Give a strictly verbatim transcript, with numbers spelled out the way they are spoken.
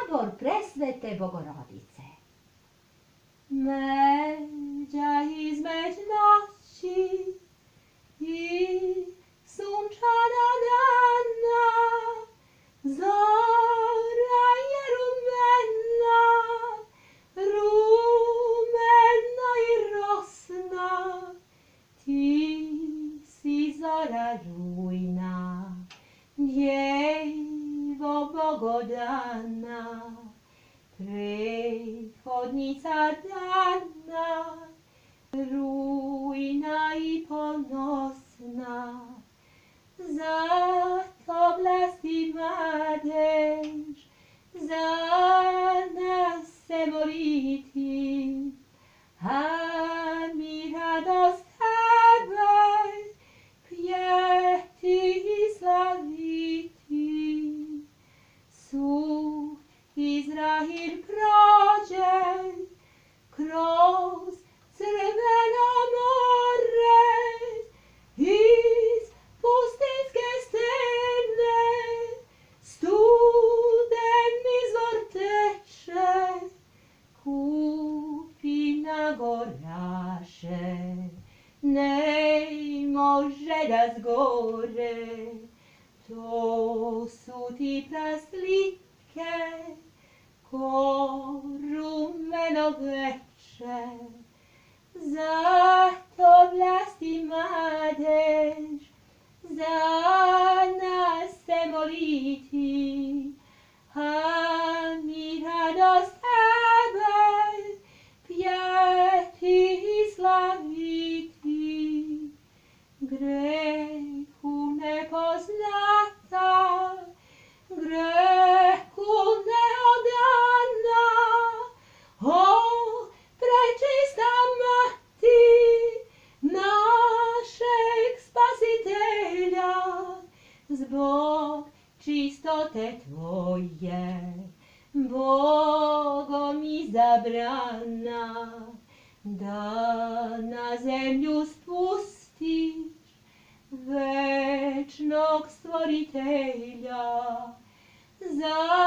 sabor presvete Bogorodice. Međa izmeđ noći i sunčana dana, zora je rumena, rumena i rosna, ti si zora rujna, djevo bogodana, prethodnica dana, rujna i ponosna. Zato vlasti mladež za nas se moliti, a mi radost tebe pjeti i slaviti. Suh Izrael prođe kroz crveno more, iz pustinske stene studen izvor teče, kupina goraše ne može da zgore. To su ti praslike ko rumeno veče, zato vlasti mladež za nas se moliti, a mi radost tebe pjeti i slaviti. Grehu nepoznata, grehu neodana, o prečista mati našeg spasitelja, zbog čistote tvoje, Bogom izabrana, da na zemlju spustiš večnog stvoritelja. Za